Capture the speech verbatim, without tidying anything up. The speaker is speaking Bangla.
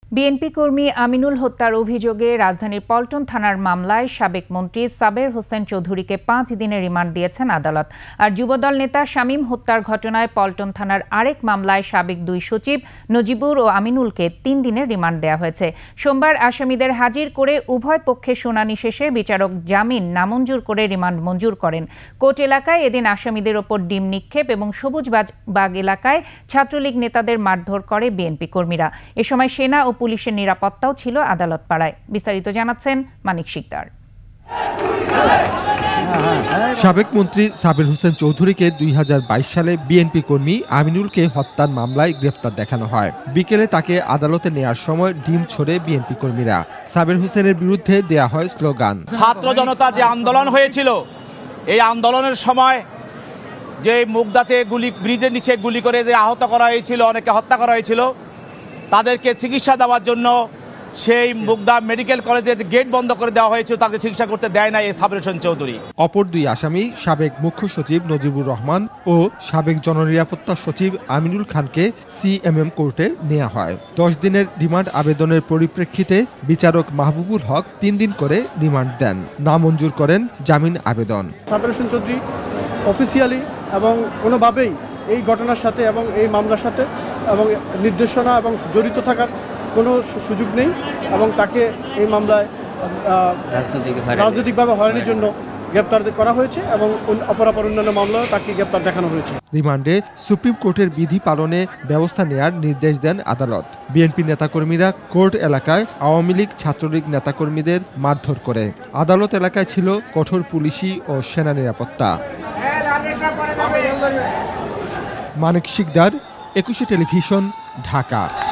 বিএনপি কর্মী আমিনুল হত্যার অভিযোগে রাজধানীর পল্টন থানার মামলায় সাবেক মন্ত্রী সাবের হোসেন চৌধুরীকে পাঁচ দিনের রিমান্ড দিয়েছেন আদালত। আর যুবদল নেতা শামীম হত্যার ঘটনায় পল্টন থানার আরেক মামলায় সাবেক দুই সচিব নজিবুর ও আমিনুলকে তিন দিনের রিমান্ড দেওয়া হয়েছে। সোমবার আসামিদের হাজির করে উভয় পক্ষের শুনানি শেষে বিচারক জামিন নামঞ্জুর করে রিমান্ড মঞ্জুর করেন। কোর্ট এলাকায় এদিন আসামিদের ওপর ডিম নিক্ষেপ এবং সবুজবাগ এলাকায় ছাত্রলীগ নেতাদের মারধর করে বিএনপি কর্মীরা। এ সময় সেনা ও পুলিশের নিরাপত্তাও ছিল আদালত পাড়ায়। বিস্তারিত জানাচ্ছেন মানিক শিকদার। সাবেক মন্ত্রী সাবের হোসেন চৌধুরীকে দুই হাজার বাইশ সালে বিএনপি কর্মী আমিনুলকে হত্যার মামলায় গ্রেফতার দেখানো হয়। বিকেলে তাকে আদালতে নেয়ার সময় ডিম ছোড়ে বিএনপি কর্মীরা। সাবের হোসেনের বিরুদ্ধে দেয়া হয় স্লোগান। ছাত্র জনতা যে আন্দোলন হয়েছিল, এই আন্দোলনের সময় যে মুগদাতে গুলি ব্রিজের নিচে গুলি করে যে আহত করা হয়েছিল, অনেকে হত্যা করা হয়েছিল, তাদেরকে চিকিৎসা দেওয়ার জন্য সেই মুগদা মেডিকেল কলেজের গেট বন্ধ করে দেওয়া হয়েছিল, তাকে চিকিৎসা করতে দেয় না এই সাবের হোসেন চৌধুরী। অপর দুই আসামি সাবেক মুখ্য সচিব নজিবুর রহমান ও সাবেক জননিরাপত্তা সচিব আমিনুল খানকে সিএমএম কোর্টে নেওয়া হয়। দশ দিনের রিমান্ড আবেদনের পরিপ্রেক্ষিতে বিচারক মাহবুবুল হক তিন দিন করে রিমান্ড দেন, নামঞ্জুর করেন জামিন আবেদন। সাবের হোসেন চৌধুরী অফিসিয়ালি এবং কোনোভাবেই এই ঘটনার সাথে এবং এই মামলার সাথে এবং নির্দেশনা এবং জড়িত থাকার কোনো সুযোগ নেই এবং তাকে এই মামলায় রাজনৈতিকভাবে হয়রানির জন্য গ্রেপ্তার করা হয়েছে এবং অপরাপর অন্যান্য মামলায় তাকে গ্রেপ্তার দেখানো হয়েছে। রিমান্ডে সুপ্রিম কোর্টের বিধি পালনে ব্যবস্থা নেয়ার নির্দেশ দেন আদালত। বিএনপি নেতাকর্মীরা কোর্ট এলাকায় আওয়ামী লীগ ছাত্রলীগ নেতাকর্মীদের মারধর করে। আদালত এলাকায় ছিল কঠোর পুলিশি ও সেনা নিরাপত্তা। মানিক শিকদার, একুশে টেলিভিশন, ঢাকা।